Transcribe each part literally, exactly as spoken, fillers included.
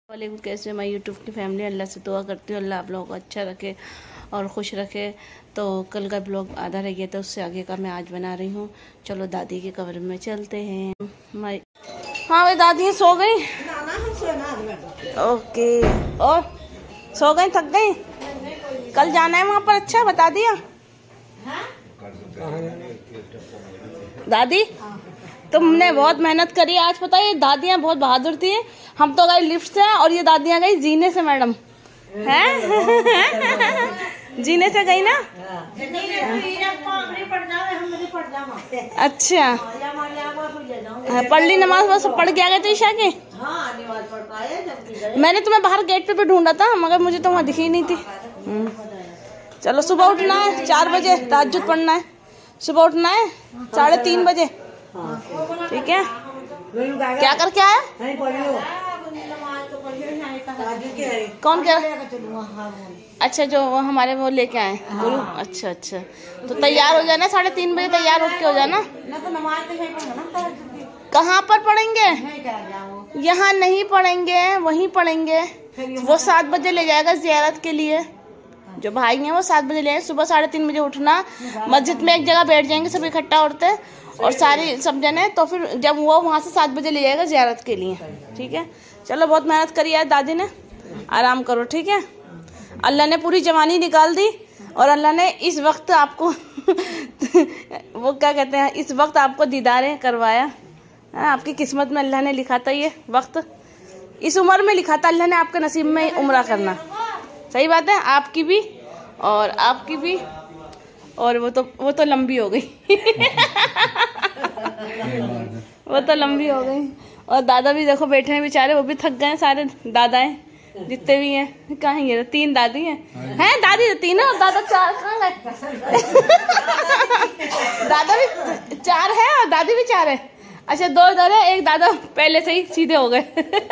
वालेकुम, कैसे मैं यूट्यूब की फैमिली। अल्लाह से दुआ करती हूँ अल्लाह आप लोगों को अच्छा रखे और खुश रखे। तो कल का ब्लॉग आधा रह गया था, उससे आगे का मैं आज बना रही हूँ। चलो दादी के कमरे में चलते हैं। मैं हाँ भाई दादी सो गई। ओके, और सो गई, थक गई। कल जाना है वहाँ पर, अच्छा बता दिया दादी। तुमने बहुत मेहनत करी आज, पता है दादियाँ बहुत बहादुर थी। हम तो गए लिफ्ट से और ये दादियाँ गई जीने से। मैडम हैं जीने से गई ना। अच्छा, पढ़ ली नमाज, बस पढ़ के आ गए थे ईशा के। मैंने तुम्हें बाहर गेट पे भी ढूंढा था मगर मुझे तो वहाँ दिखी ही नहीं थी। चलो सुबह उठना है चार बजे, तहज्जुद पढ़ना है। सुबह उठना है साढ़े तीन बजे, ठीक है। क्या करके आया? कौन क्या? अच्छा, जो वो हमारे वो लेके आए गुरु। अच्छा अच्छा, तो तैयार हो जाना, साढ़े तीन बजे तैयार उठ के हो जाना। कहाँ पर पढ़ेंगे? यहाँ नहीं पढ़ेंगे, वहीं पढ़ेंगे। वो सात बजे ले जाएगा जियारत के लिए। जो भाई हैं वो सात बजे ले आए। सुबह साढ़े तीन बजे उठना, मस्जिद में एक जगह बैठ जाएंगे सब इकट्ठा औरतें और सारी सब जने। तो फिर जब वो वहाँ से सात बजे ले जाएगा जियारत के लिए, ठीक है। चलो बहुत मेहनत करी है दादी ने, आराम करो, ठीक है। अल्लाह ने पूरी जवानी निकाल दी और अल्लाह ने इस वक्त आपको वो क्या कहते हैं, इस वक्त आपको दीदारे करवाया। आपकी किस्मत में अल्लाह ने लिखा था ये वक्त, इस उम्र में लिखा था अल्लाह ने आपके नसीब में उम्रा करना। सही बात है, आपकी भी और आपकी भी। और वो तो वो तो लंबी हो गई वो तो लंबी हो गई। और दादा भी देखो बैठे हैं बेचारे, वो भी थक गए सारे दादाएं जितने भी हैं। कहाँ ये तीन दादी हैं हैं दादी तीन है और दादा चार, कहाँ गए दादा भी चार है और दादी भी चार है। अच्छा, दो इधर है, एक दादा पहले से ही सीधे हो गए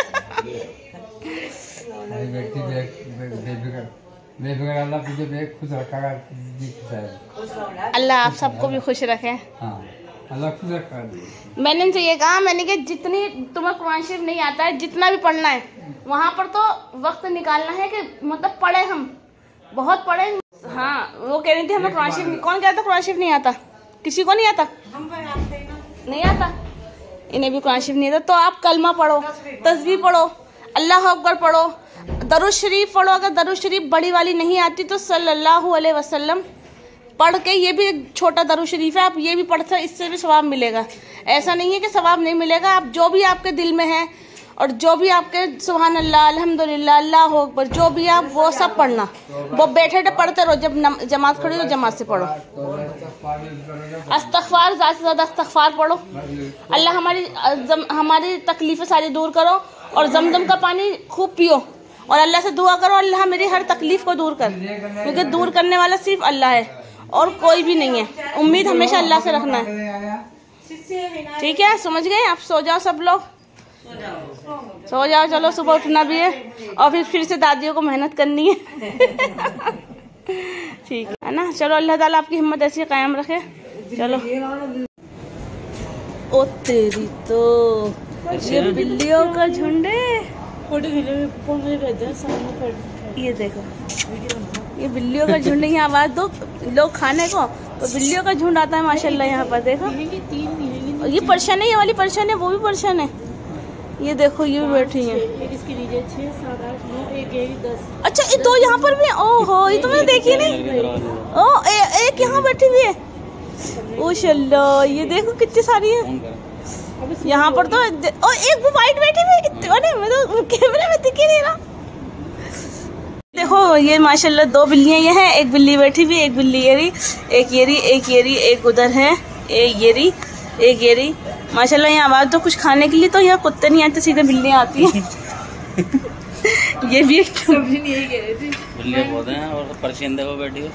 अल्लाह आप सबको भी खुश रखे। अल्लाह खुश रखे। मैंने इनसे ये कहा, मैंने कि जितनी तुम्हें कुरान शरीफ नहीं आता है, जितना भी पढ़ना है वहाँ पर तो वक्त निकालना है कि मतलब पढ़े, हम बहुत पढ़े। हाँ, वो कह रही थी हमें कुरान शरीफ, कौन कहता कुरान शरीफ नहीं आता? किसी को नहीं आता? नहीं आता, इन्हें भी कुरान शरीफ नहीं आता। तो आप कलमा पढ़ो, तस्बीह पढ़ो, अल्लाह अकबर पढ़ो, दरूद शरीफ पढ़ो। अगर दरूद शरीफ बड़ी वाली नहीं आती तो सल्लल्लाहु अलैहि वसल्लम पढ़ के, ये भी छोटा दरूद शरीफ है, आप ये भी पढ़ सकते, इससे भी सवाब मिलेगा। ऐसा नहीं है कि सवाब नहीं मिलेगा। आप जो भी आपके दिल में है और जो भी आपके सुभान अल्लाह, अल्हम्दुलिल्लाह, अल्लाह अकबर, जो भी आप वो सब पढ़ना। वो बैठे पढ़ते रहो, जब जमात खड़ी हो जमात से पढ़ो। अस्तगफार, ज़्यादा से ज़्यादा अस्तगफार पढ़ो। अल्लाह हमारी हमारी तकलीफ़ें सारी दूर करो और जमजम का पानी खूब पियो और अल्लाह से दुआ करो, अल्लाह मेरी हर तकलीफ को दूर कर, क्योंकि दूर करने वाला सिर्फ अल्लाह है और कोई भी नहीं है। उम्मीद हमेशा अल्लाह से रखना है, ठीक है। समझ गए? आप सो जाओ, सब लोग सो जाओ। चलो सुबह उठना भी है और फिर फिर से दादियों को मेहनत करनी है ठीक है ना। चलो अल्लाह ताला आपकी हिम्मत ऐसी कायम रखे। चलो। ओ तेरी तो ये बिल्लियों का झुंड है। ये देखो, ये बिल्लियों का झुंड। यहाँ आवाज दो लोग खाने को, तो बिल्लियों का झुंड आता है माशाल्लाह। यहाँ पर देखो, ये परेशान है, ये वाली परेशान है, वो भी परेशान है। ये देखो ये बैठी है। इसकी लीजिए छह सात आठ नौ एक एक दस। अच्छा, ये दो यहाँ पर भी। ओहो, ये तो मैंने देखी नहीं। ओ ए, एक यहाँ बैठी हुई है। माशाल्लाह, ये देखो कितनी सारी है यहाँ पर। तो ओ एक वो वाइट बैठी हुई है, मैं तो कैमरे में दिख ही नहीं रहा। देखो ये माशाल्लाह दो बिल्लियाँ ये हैं, एक बिल्ली बैठी हुई, एक बिल्ली ये रही, एक ये रही, एक ये रही, एक उधर है, एक ये रही, एक ये रही। माशाल्लाह यहाँ आवाज तो कुछ खाने के लिए तो यहाँ कुत्ते नहीं आते, सीधे बिल्लियाँ आती हैं ये भी एक बिल्लियाँ बहुत हैं और पर्शियन देखो बैठी है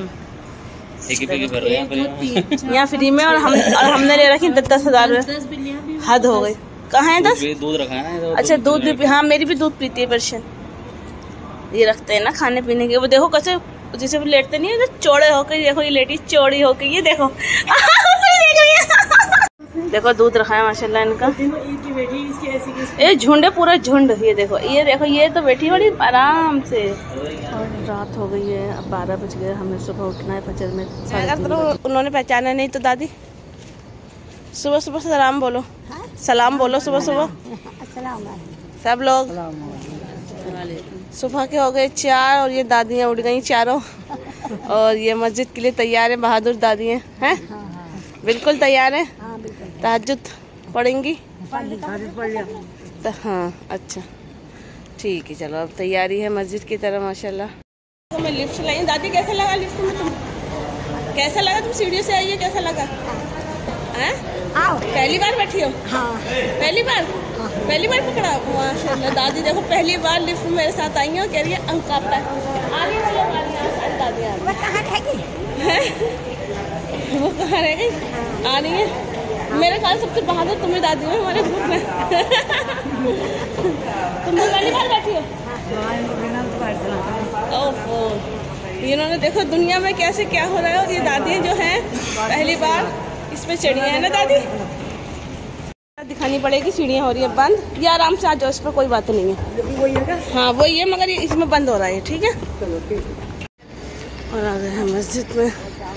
यहाँ फ्री में। और हम और हमने ले रखी दस दस हजार में। हद हो गई। कहाँ है दस? दूध रखा है ना। अच्छा, दूध भी। हाँ, मेरी भी दूध पीती है पर्शियन। ये रखते हैं ना खाने पीने के। वो देखो कैसे जैसे वो लेटते नहीं है, चौड़े होकर। देखो ये लेटी चौड़ी होकर, ये देखो देख रही है देखो दूध रखा है माशाल्लाह इनका। ये झुंड है, पूरा झुंड। ये देखो, ये देखो, ये तो बैठी बड़ी आराम से। और रात हो गई है, अब बारह बज गए, हमें सुबह उठना है फजर में। तो उन्होंने पहचाना नहीं तो दादी सुबह सुबह सलाम बोलो। सलाम बोलो सुबह सुबह सब लोग। सुबह के हो गए चार और ये दादियाँ उठ गई चारों। और ये मस्जिद के लिए तैयार है, बहादुर दादी हैं हैं बिल्कुल तैयार है। तहज्जुद पढ़ेंगी तो हाँ, अच्छा ठीक है, चलो अब तैयारी है मस्जिद की तरह माशाल्लाह। तो मैं लिफ्ट लाई दादी, कैसा लगा लिफ्ट में तुम? कैसा लगा? तुम सीढ़ियों से आई हो, कैसा लगा? हैं? पहली बार बैठी हो? हाँ। पहली बार? हाँ। पहली बार पकड़ा? माशाल्लाह दादी देखो पहली बार लिफ्ट में मेरे साथ आई हो, कह रही है अंक आपका आगे वाले दादी आ रही है। वो कहाँ रह गई? आ रही है। मेरे ख्याल सबसे बहादुर तुम्हें दादी हो हमारे ग्रुप में। तुम तो पहली बार बैठी हो? ओफो, इन्होंने देखो दुनिया में कैसे क्या हो रहा है, और ये दादियाँ जो हैं पहली बार इस पे चढ़ी है ना दादी। दिखानी पड़ेगी, सीढ़ियाँ हो रही है बंद। ये आराम से आ जाओ, इस पर कोई बात नहीं है। हाँ वही है, मगर इसमें बंद हो रहा है, ठीक है। और आ गए हैं मस्जिद में।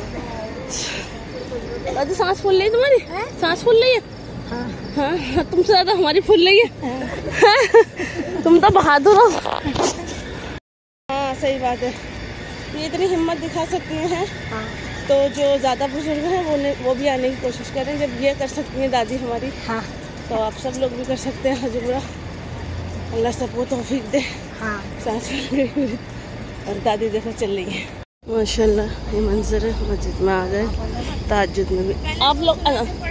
दादी सांस फूल रही तुम्हारी? सांस फूल रही है? हाँ, हाँ तुमसे ज्यादा हमारी फूल रही है। तुम तो बहादुर हो। हाँ सही बात है, ये इतनी हिम्मत दिखा सकती हैं। हाँ। तो जो ज़्यादा बुजुर्ग हैं वो ने, वो भी आने की कोशिश करें। जब ये कर सकती हैं दादी हमारी, हाँ, तो आप सब लोग भी कर सकते हैं। हजूरा अल्लाह सबको तौफीक दे। हाँ। सांस और दादी देखो चल रही है माशाल्लाह। ये मंजर है, मस्जिद में आ गए, तहज्जुद में भी आप लोग।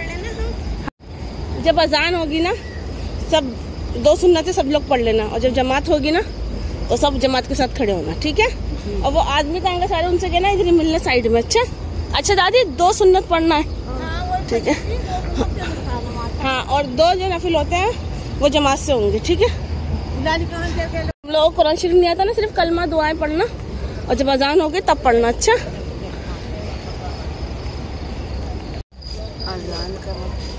जब अजान होगी ना, सब दो सुन्नतें सब लोग पढ़ लेना, और जब जमात होगी ना तो सब जमात के साथ खड़े होना, ठीक है। और वो आदमी कहेंगे सारे, उनसे कहना इधर मिलने साइड में। अच्छा अच्छा दादी, दो सुन्नत पढ़ना है, ठीक है। हाँ, और दो जो नफिल होते हैं वो जमात से होंगे, ठीक है। हम लोगों को कुरान शरीफ नहीं आता ना, सिर्फ कलमा दुआएं पढ़ना, और जब अजान होगी तब पढ़ना। अच्छा अजान का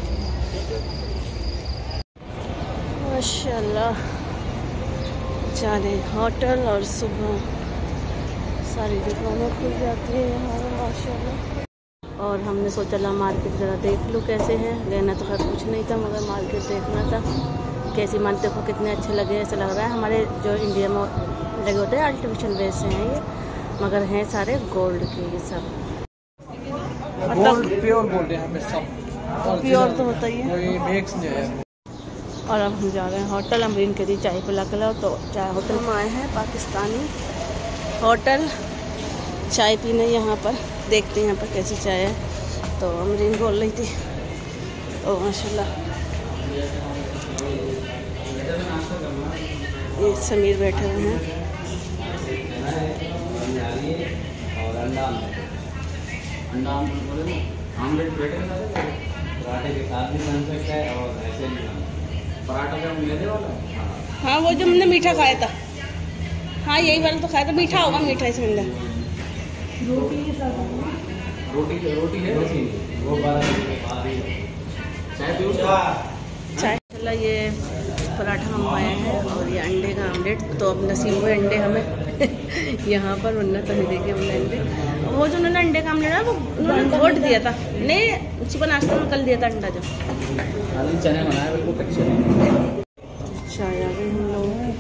माशाल्लाह जाने होटल, और सुबह सारी दुकानें खुल जाती है यहाँ माशाल्लाह। और हमने सोचा ला मार्केट ज़रा देख लूँ कैसे है। लेना तो खैर कुछ नहीं था, मगर मार्केट देखना था कैसी। मान देखो कितने अच्छे लगे, ऐसा लग रहा है हमारे जो इंडिया में लगे होते हैं आर्टिफिशियल बेस से हैं ये, मगर हैं सारे गोल्ड के। ये सब गोल्ड, प्योर गोल्ड यहाँ पे सब प्योर तो होता ही है। मिक्स जो है। और अब हम जा रहे हैं होटल। अमरीन के लिए चाय पिला के लाओ, तो चाय होटल में आए हैं, पाकिस्तानी होटल चाय पीने। यहाँ पर देखते हैं यहाँ पर कैसी चाय है। तो अमरीन बोल रही थी, तो माशाल्लाह ये समीर बैठे हुए हैं। हाँ वो जो हमने मीठा खाया था, हाँ यही वाला तो खाया था, मीठा होगा, मीठा इसके अंदर। रोटी के साथ रोटी रोटी है वो चाय चाय। ये पराठा मंगवाया है, और ये अंडे का आमलेट। तो अब नसीब हुए अंडे हमें यहाँ पर, वरना तो मिलेंगे हमने अंडे। वो जो उन्होंने अंडे का आमलेट है वो उन्होंने घोट दिया था, नहीं सुबह नाश्ते में कल दिया था अंडा जो। चने बनाए बिल्कुल कच्चे। चाय आ गई हम लोगों की।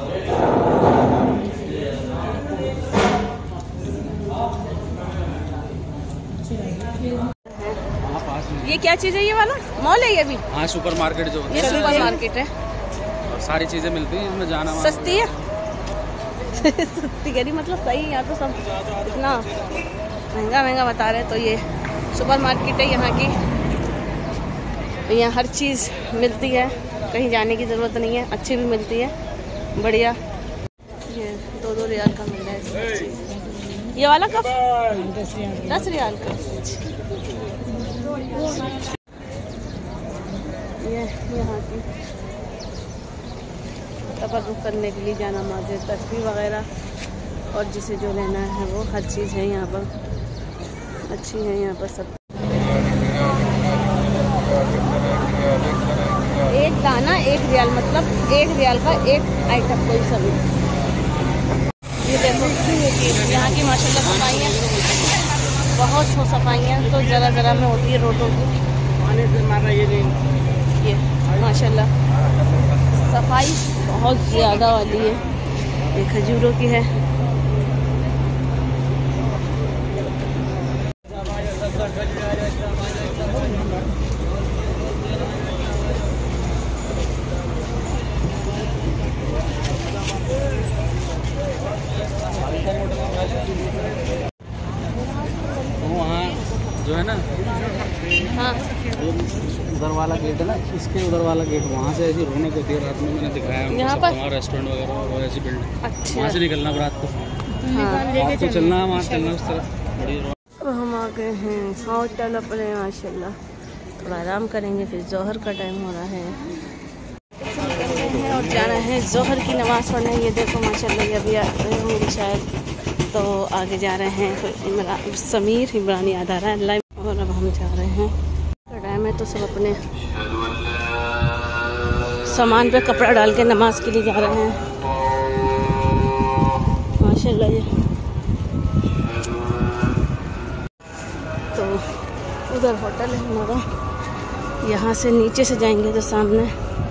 ये क्या चीज़ है? ये वाला मॉल है ये भी? हाँ सुपर मार्केट जो ये सुपर मार्केट है, सारी चीजें मिलती हैं हमें जाना। सस्ती है। सस्ती कह रही मतलब सही है, यहाँ तो सब इतना महंगा महंगा बता रहे हैं। तो ये सुपर मार्केट है यहाँ की, यहाँ हर चीज़ मिलती है, कहीं जाने की ज़रूरत नहीं है, अच्छी भी मिलती है, बढ़िया। ये दो दो रियाल का मिल रहा है। ये वाला कब? दस रियाल का। ये यहाँ की तबरुक करने के लिए जाना माजिद, तस्बीह वगैरह, और जिसे जो लेना है वो हर चीज़ है यहाँ पर, अच्छी है यहाँ पर सब। रियाल, मतलब एक रियाल का एक आइटम कोई सभी। ये देखो यहाँ की माशाल्लाह सफाइयाँ, बहुत हो सफाइयाँ तो ज़रा ज़रा में होती है रोडों की। ये माशाल्लाह सफाई बहुत ज़्यादा वाली है। ये खजूरों की है। जो है ना, हाँ उधर वाला गेट है ना, इसके उधर वाला गेट, वहाँ से ऐसी रौनक होती है रात में। मैंने दिखाया यहाँ पर वहाँ रेस्टोरेंट वगैरह और ऐसी बिल्डिंग। अच्छा, वहाँ से निकलना रात को, हाँ रात को चलना, वहाँ चलना उस तरफ बड़ी। अब हम आ गए हैं होटल अपने माशाल्लाह। थोड़ा आराम करेंगे, फिर जोहर का टाइम हो रहा है और जाना है जोहर की नमाज़ पढ़ने। ये देखो माशाल्लाह, ये अभी आ रहे होंगे शायद, तो आगे जा रहे हैं। फिर इमरान समीर इमरान याद आ रहा है लाइव। और अब हम जा रहे हैं, टाइम है तो सब अपने सामान पे कपड़ा डाल के नमाज के लिए जा रहे हैं माशाल्लाह। ये तो उधर होटल है हमारा, यहाँ से नीचे से जाएंगे तो सामने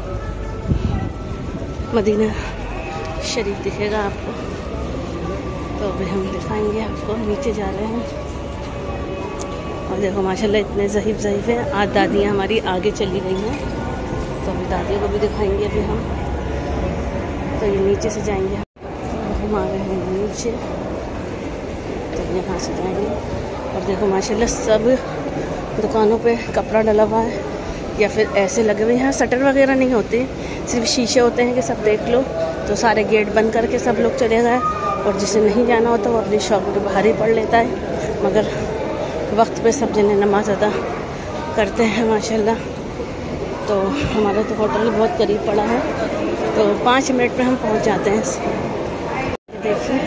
मदीना शरीफ दिखेगा आपको। तो अभी हम दिखाएंगे आपको, नीचे जा रहे हैं। और देखो माशाल्लाह इतने ज़हीफ ज़हीफ हैं। आज दादियाँ हमारी आगे चली गई हैं, तो अभी दादियों को भी दिखाएंगे अभी हम। तो ये नीचे से जाएंगे, हम आ रहे हैं नीचे, तो यहाँ से जाएंगे। और देखो माशाल्लाह सब दुकानों पे कपड़ा डला हुआ है, या फिर ऐसे लगे हुए। यहाँ शटर वगैरह नहीं होते, सिर्फ शीशे होते हैं कि सब देख लो। तो सारे गेट बंद करके सब लोग चले गए, और जिसे नहीं जाना होता वो अपनी शॉप पे बाहर ही पढ़ लेता है। मगर वक्त पे सब जने नमाज अदा करते हैं माशाल्लाह। तो हमारा तो होटल बहुत करीब पड़ा है, तो पाँच मिनट में हम पहुंच जाते हैं। देखिए,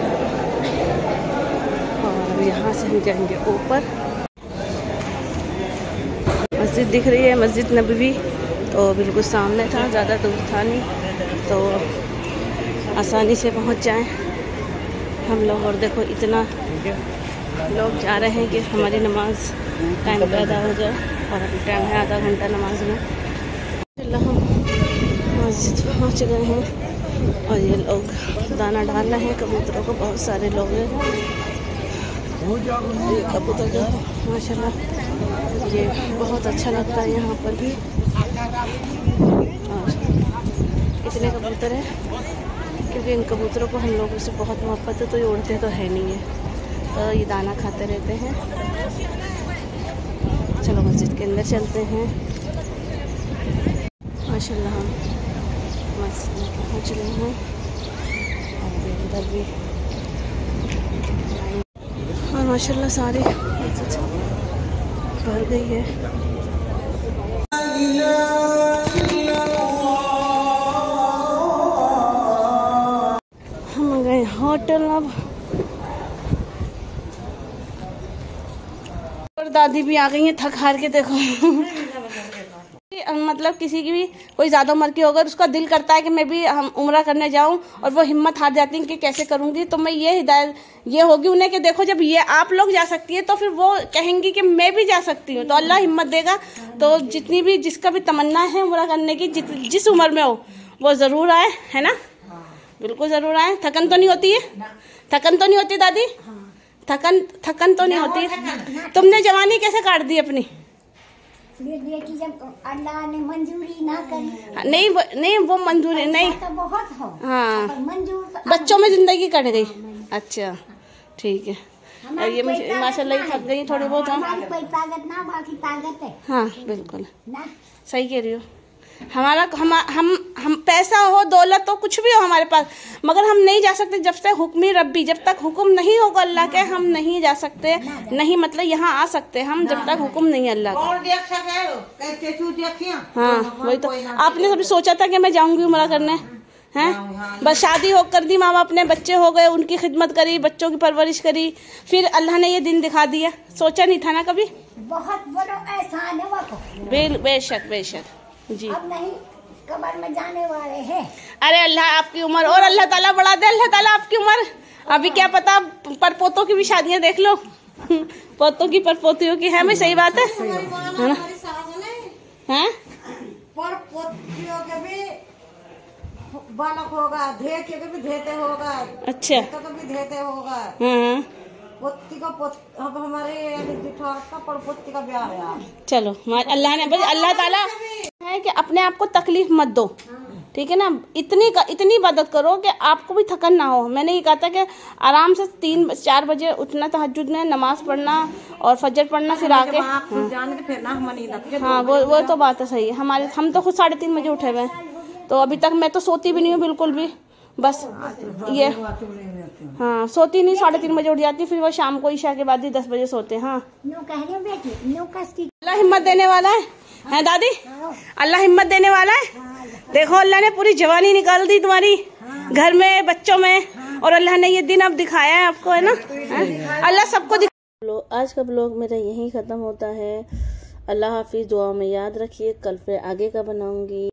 और यहाँ से हम जाएंगे ऊपर। मस्जिद दिख रही है, मस्जिद नबवी, तो बिल्कुल सामने था, ज़्यादा दूर था नहीं, तो आसानी से पहुंच जाएं हम लोग। और देखो इतना लोग जा रहे हैं कि हमारी नमाज टाइम पे अदा हो जाए। और अभी टाइम है आधा घंटा नमाज में। चलो हम मस्जिद पहुँच गए हैं, और ये लोग दाना डाल रहे हैं कबूतरों को। बहुत सारे लोग हैं, ये कबूतर जो माशाल्लाह ये बहुत अच्छा लगता है यहाँ पर भी। और इतने कबूतर हैं, क्योंकि इन कबूतरों को हम लोगों से बहुत मोहब्बत है, तो ये उड़ते तो है नहीं है, तो ये दाना खाते रहते हैं। चलो मस्जिद के अंदर चलते हैं। माशाल्लाह हम मस्जिद में पहुँच गए हैं, और अंदर भी, और माशाल्लाह सारी मस्जिद भर गई है। हम गए होटल अब, और दादी भी आ गई हैं थक हार के। देखो मतलब किसी की भी कोई ज़्यादा उम्र की होगा, उसका दिल करता है कि मैं भी हम उम्रा करने जाऊं, और वो हिम्मत हार जाती है कि कैसे करूंगी। तो मैं ये हिदायत ये होगी उन्हें कि देखो, जब ये आप लोग जा सकती है तो फिर वो कहेंगी कि मैं भी जा सकती हूँ, तो अल्लाह हिम्मत देगा। तो जितनी भी जिसका भी तमन्ना है उम्रा करने की, जित, जिस उम्र में हो वो ज़रूर आए, है ना? बिल्कुल ज़रूर आए। थकन तो नहीं होती है? थकन तो नहीं होती दादी? थकन थकन तो नहीं होती। तुमने जवानी कैसे काट दी अपनी? बेटी जब अल्लाह ने मंजूरी ना करी। नहीं वो, नहीं वो मंजूरी नहीं, तो बहुत हो। हाँ, मंजूर तो बच्चों में जिंदगी कट गई। अच्छा ठीक है। और ये मुझे माशाल्लाह थक गई थोड़ी बहुत। हमारी कोई ताकत ना, बाकी ताकत है। हाँ बिल्कुल ना, सही कह रही हो। हमारा हम हम हम पैसा हो, दौलत हो, कुछ भी हो हमारे पास, मगर हम नहीं जा सकते जब तक हुक्मी रब्बी, जब तक हुक्म नहीं होगा अल्लाह के, हम नहीं जा सकते। नहीं मतलब यहाँ आ सकते हम, जब तक हुक्म नहीं अल्लाह का। हाँ वही तो। आपने कभी सोचा था कि मैं जाऊंगी उम्रा करने? हैं, बस शादी हो कर दी, माँ बाप ने, बच्चे हो गए, उनकी खिदमत करी, बच्चों की परवरिश करी, फिर अल्लाह ने ये दिन दिखा दिया। सोचा नहीं था ना कभी? बहुत बड़ा एहसान है वो। बे बेशक बेशक जी। अब नहीं कब्र में जाने वाले हैं। अरे अल्लाह आपकी उम्र और अल्लाह ताला बढ़ा दे, अल्लाह ताला आपकी उम्र। अभी क्या पता पर पोतों की भी शादियां देख लो, पोतों की पर पोतियों की है। मैं सही बात है, है ना? हैं? पर पोतियों के भी बालक होगा, धेते के भी धेते होगा। अच्छा, तो भी धेते होगा। हाँ पोती का पोत अब हमारे का पर पोती का ब्याह है। चलो अल्लाह ने बस अल्लाह ताला है कि अपने आप को तकलीफ मत दो, ठीक है ना? इतनी इतनी इबादत करो कि आपको भी थकन ना हो। मैंने ये कहा था कि आराम से तीन चार बजे उठना, तहज्जुद में नमाज पढ़ना और फजर पढ़ना, फिर आके हाँ वो वो तो बात है सही है। हमारे हम तो खुद साढ़े तीन बजे उठे हुए हैं, तो अभी तक मैं तो सोती भी नहीं हूँ बिल्कुल भी। बस ये हाँ सोती नहीं, साढ़े तीन बजे उठ जाती, फिर वो शाम को ईशा के बाद ही दस बजे सोते। हाँ अल्लाह हिम्मत देने वाला है, है दादी? अल्लाह हिम्मत देने वाला है। देखो अल्लाह ने पूरी जवानी निकाल दी तुम्हारी घर में, बच्चों में, और अल्लाह ने ये दिन अब दिखाया है आपको, है ना? अल्लाह सबको दिखा। आज का ब्लॉग मेरा यहीं खत्म होता है। अल्लाह हाफिज, दुआ में याद रखिए, कल फिर आगे का बनाऊंगी।